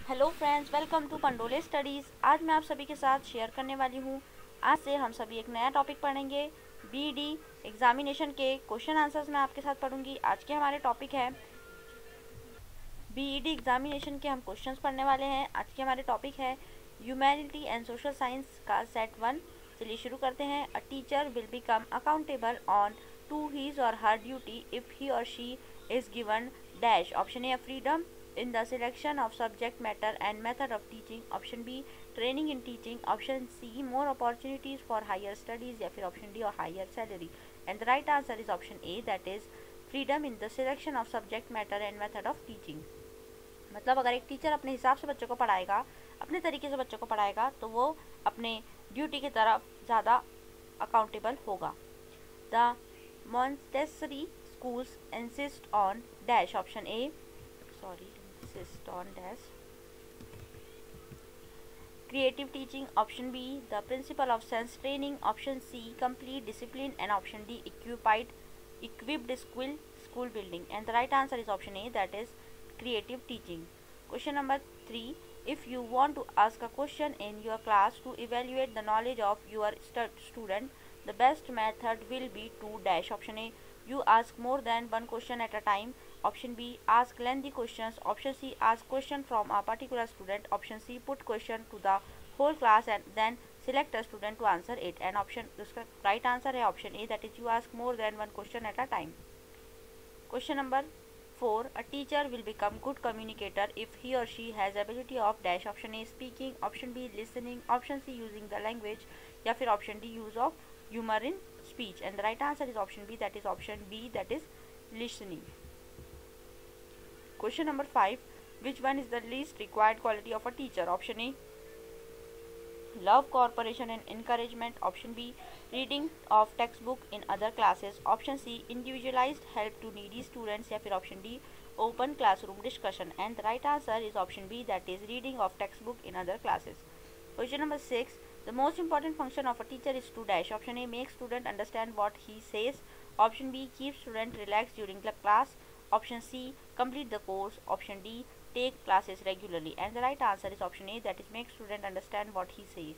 Hello friends, welcome to Pandole studies. आज मैं आप सभी के साथ शेयर करने वाली हूँ। आज से हम सभी एक नया टॉपिक पढ़ेंगे। बीईडी एग्जामिनेशन के क्वेश्चन आंसर्स मैं आपके साथ पढ़ूंगी। आज के हमारे टॉपिक है बीईडी एग्जामिनेशन के हम क्वेश्चंस पढ़ने वाले हैं। आज के हमारे टॉपिक है ह्यूमैनिटी एंड सोशल साइंस का सेट 1। चलिए शुरू करते हैं। A teacher will become accountable on to his or her duty if he or she is given dash. Option A freedom in the selection of subject matter and method of teaching, option B training in teaching, option C more opportunities for higher studies, या फिर option D or higher salary. And the right answer is option A, that is freedom in the selection of subject matter and method of teaching. मतलब अगर एक teacher अपने हिसाब से बच्चों को पढ़ाएगा, अपने तरीके से बच्चों को पढ़ाएगा, तो वो अपने ड्यूटी की तरफ ज़्यादा अकाउंटेबल होगा। The Montessori schools insist on dash, option A insist on dash creative teaching, option B the principle of sense training, option C complete discipline, and option D equipped school building. And the right answer is option A, that is creative teaching. Question number 3. If you want to ask a question in your class to evaluate the knowledge of your student, the best method will be to dash. Option A, you ask more than one question at a time, option B ask lengthy questions, option C ask question from a particular student, option C put question to the whole class and then select a student to answer it. And option उसका right answer है option A, that is you ask more than one question at a time. Question number 4. A teacher will become good communicator if he or she has ability of dash. Option A speaking, option B listening, option C using the language, या फिर option D use of humor in speech. And the right answer is option B, that is option B, that is listening. Question number 5. Which one is the least required quality of a teacher? Option A love, cooperation and encouragement, option B reading of textbook in other classes, option C individualized help to needy students, या फिर option D open classroom discussion. And the right answer is option B, that is reading of textbook in other classes. Question number 6. The most important function of a teacher is to dash. Option A make student understand what he says, option B keep student relaxed during the class, option C complete the course, option D take classes regularly. And the right answer is option A, that is make student understand what he says.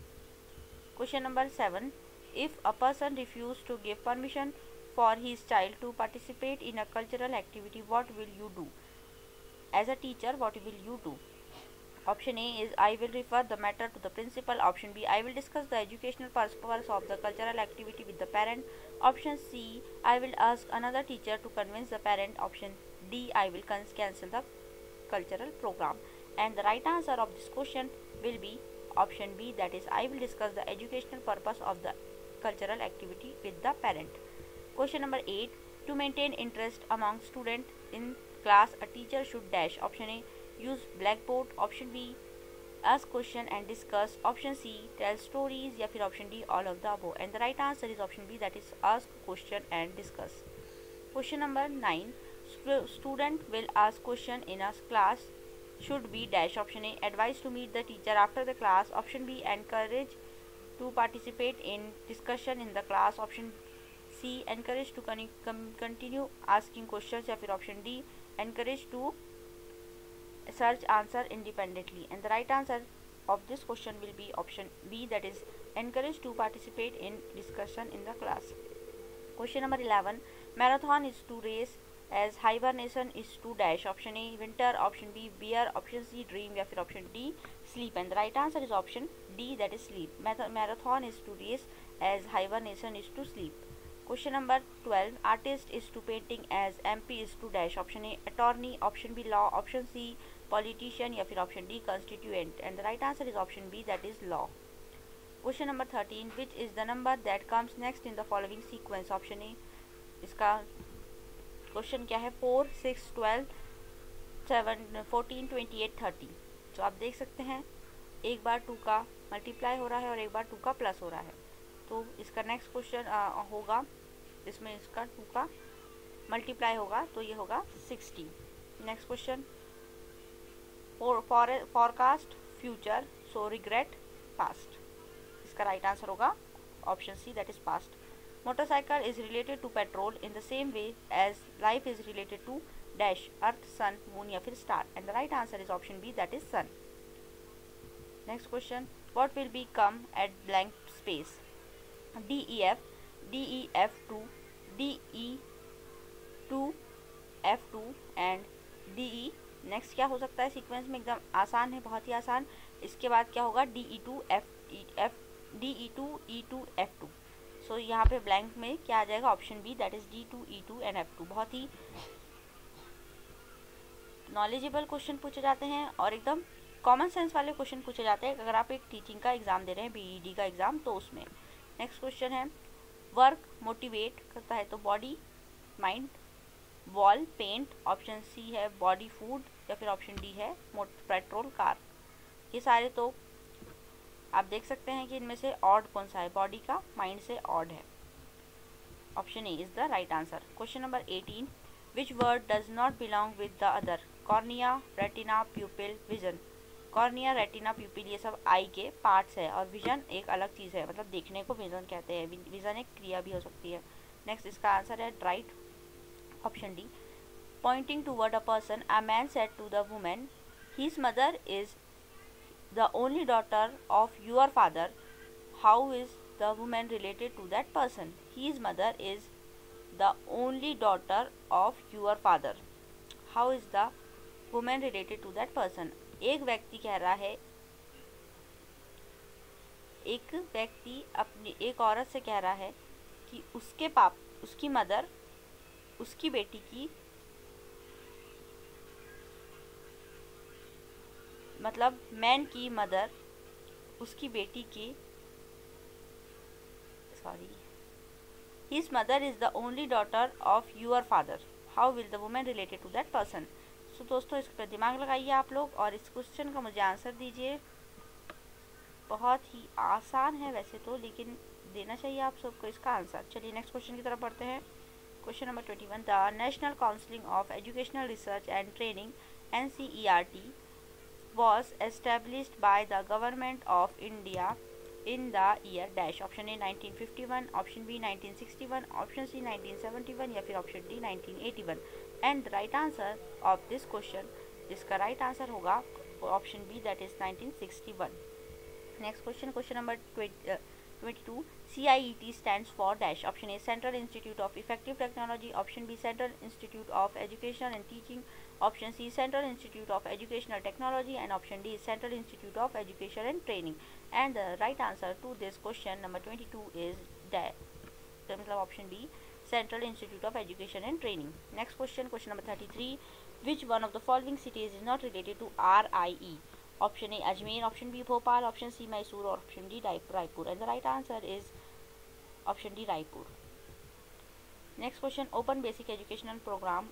Question number 7. If a person refuses to give permission for his child to participate in a cultural activity, what will you do? As a teacher, what will you do? Option A is I will refer the matter to the principal, option B I will discuss the educational purpose of the cultural activity with the parent, option C I will ask another teacher to convince the parent, option D I will cancel the cultural program. And the right answer of this question will be option B, that is I will discuss the educational purpose of the cultural activity with the parent. Question number 8. To maintain interest among students in class, a teacher should dash. Option A use blackboard, option B ask question and discuss, option C tell stories, या फिर option D all of the above. And the right answer is option B, that is ask question and discuss. Question number 9. Student will ask question in a class should be dash. Option A advise to meet the teacher after the class, option B encourage to participate in discussion in the class, option C encourage to continue asking questions, या फिर option D encourage to search answer independently. And the right answer of this question will be option B, that is encourage to participate in discussion in the class. Question number 11. Marathon is to race as hibernation is to dash. Option A winter, option B bear, option C dream, या फिर option D sleep. And the right answer is option D, that is sleep. Marathon is to race as hibernation is to sleep. Question number 12. Artist is to painting as MP is to dash. Option A attorney, option B law, option C politician, या फिर option D constituent. And the right answer is option B, that is law. Question number 13. Which is the number that comes next in the following sequence? Option A इसका question क्या है 4, 6, 12, 7, 14, 28, 30. तो आप देख सकते हैं एक बार 2 का मल्टीप्लाई हो रहा है और एक बार 2 का प्लस हो रहा है. तो इसका नेक्स्ट क्वेश्चन होगा, इसमें इसका 2 का मल्टीप्लाई होगा तो ये होगा 60. Next question forecast future so regret past. इसका राइट आंसर होगा option C, that is past. Motorcycle is related to petrol in the same way as life is related to dash earth, sun, moon या फिर star, and the right answer is option B that is sun. Next question, what will be come at blank space, DEF, DEF2, DE2F2 and DE। Next क्या हो सकता है sequence में, एकदम आसान है, बहुत ही आसान। इसके बाद क्या होगा, DE2E2F2। सो यहाँ पे ब्लैंक में क्या आ जाएगा, option B that is D2E2 and F2। बहुत ही नॉलेजेबल क्वेश्चन पूछे जाते हैं और एकदम कॉमन सेंस वाले क्वेश्चन पूछे जाते हैं अगर आप एक टीचिंग का एग्जाम दे रहे हैं, BED का एग्जाम, तो उसमें। नेक्स्ट क्वेश्चन है, वर्क मोटिवेट करता है तो body, mind, wall, paint, option C है बॉडी, फूड या फिर ऑप्शन डी है पेट्रोल, कार। ये सारे तो आप देख सकते हैं कि इनमें से ऑड कौन सा है, बॉडी का माइंड से ऑड है। Option A is the right answer. Question number 18, which word does not belong with the other, cornea, retina, pupil, vision. Cornea, retina, pupil ये सब आई के पार्ट्स है और विजन एक अलग चीज़ है, मतलब देखने को विजन कहते हैं, विजन एक क्रिया भी हो सकती है। नेक्स्ट इसका आंसर है right option D, pointing toward a person, a man said to the woman, his mother is the only daughter of your father, how is the woman related to that person, his mother is the only daughter of your father, how is the woman related to that person. एक व्यक्ति कह रहा है, एक व्यक्ति अपनी एक औरत से कह रहा है कि उसकी मदर उसकी बेटी की, मतलब मैन की मदर उसकी बेटी की, his mother is the only daughter of your father, how will the woman related to that person. तो दोस्तों इस पर दिमाग लगाइए आप लोग और इस क्वेश्चन का मुझे आंसर दीजिए। बहुत ही आसान है वैसे तो, लेकिन देना चाहिए आप सबको इसका आंसर। चलिए नेक्स्ट क्वेश्चन की तरफ बढ़ते हैं। Question number 21, the national council of educational research and training NCERT was established by the government of India in the year dash, option A 1951, option B 1961, option C 1971 या फिर option D 1981। And the right answer of this question, जिसका right answer होगा option B that is 1961। Next question, question number 22, CIET stands for dash, option A central institute of effective technology, option B central institute of education and teaching, option C central institute of educational technology and option D central institute of education and training. And the right answer to this question number 22 is मतलब option B central institute of education and training. Next question, question number 33, which one of the following cities is not related to RIE, option A Ajmer, option B Bhopal, option C Mysore और option D Raipur. And the right answer is option D Raipur. Next question, open basic educational program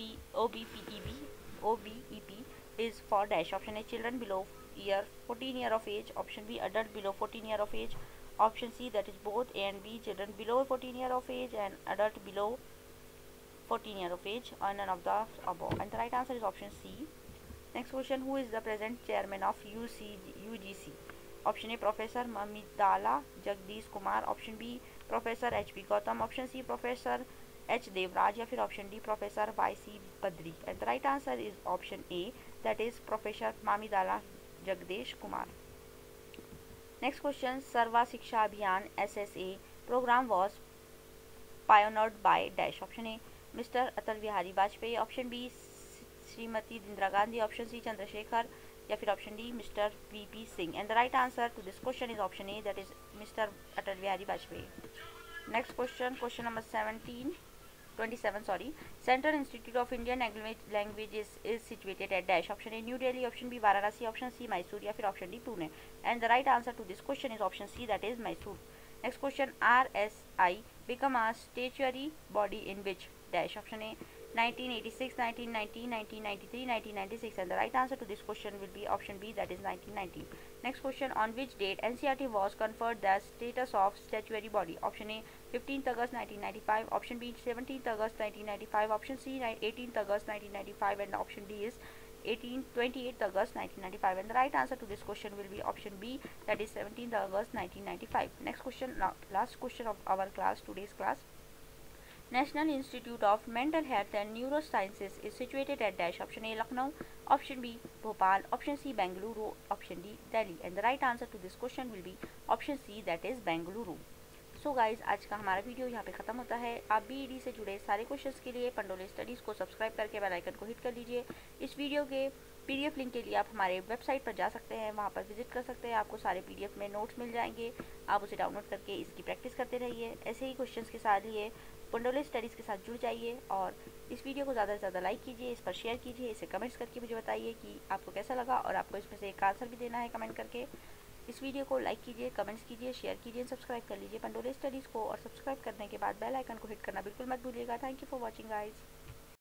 OBEP is for dash, option A children below 14 year of age, option B adult below 14 year of age, option C that is both A and B, children below 14 year of age and adult below 14 year of age, or none of the above. And the right answer is option C. Next question, who is the present chairman of UGC, option A Professor Mamidala Jagdish Kumar, option B Professor HP Gautam, option C Professor H Devraj या फिर option D professor YC Badri. And the right answer is option A that is professor Mamidala Jagadish Kumar. Next question, Sarva Shiksha Abhiyan SSA program was pioneered by dash, option A mister Atal Bihari Vajpayee, option B Shrimati Indira Gandhi, option C Chandrashekhar या फिर option D mister VP Singh. And the right answer to this question is option A that is mister Atal Bihari Vajpayee. Next question, question number 27 sorry, Central Institute of Indian Languages is situated at dash, option A New Delhi, option B Varanasi, option C Mysore या फिर option D Pune। And the right answer to this question is option C that is Mysore। Next question, RSI become a statutory body in which dash, option A 1986, 1990, 1993, 1996। And the right answer to this question will be option B that is 1990। Next question, on which date NCERT was conferred the status of statutory body, option A 15th August 1995, option B 17th August 1995, option C 18th August 1995 and option D is 28th August 1995। And the right answer to this question will be option B that is 17th August 1995। Next question, last question of our class, today's class, National Institute of Mental Health and Neurosciences is situated at dash. Option A Lucknow, option B Bhopal, option C Bengaluru, option D Delhi. And the right answer to this question will be option C, that is Bengaluru. So guys, आज का हमारा video यहाँ पे ख़त्म होता है। आप B.Ed से जुड़े सारे क्वेश्चंस के लिए पंडोले स्टडीज़ को सब्सक्राइब करके बेल आइकन को हिट कर लीजिए। इस वीडियो के पीडीएफ लिंक के लिए आप हमारे वेबसाइट पर जा सकते हैं, वहाँ पर विजिट कर सकते हैं। आपको सारे पीडीएफ में नोट्स मिल जाएंगे, आप उसे डाउनलोड करके इसकी प्रैक्टिस करते रहिए। ऐसे ही क्वेश्चंस के साथ लिए पंडोले स्टडीज़ के साथ जुड़ जाइए और इस वीडियो को ज़्यादा से ज़्यादा लाइक कीजिए, इस पर शेयर कीजिए, इसे कमेंट्स करके मुझे बताइए कि आपको कैसा लगा और आपको इसमें से एक आंसर भी देना है कमेंट करके। इस वीडियो को लाइक कीजिए, कमेंट्स कीजिए, शेयर कीजिए, सब्सक्राइब कर लीजिए पंडोले स्टडीज़ को और सब्सक्राइब करने के बाद बेल आइकन को हिट करना बिल्कुल मत भूलिएगा। Thank you for watching guys.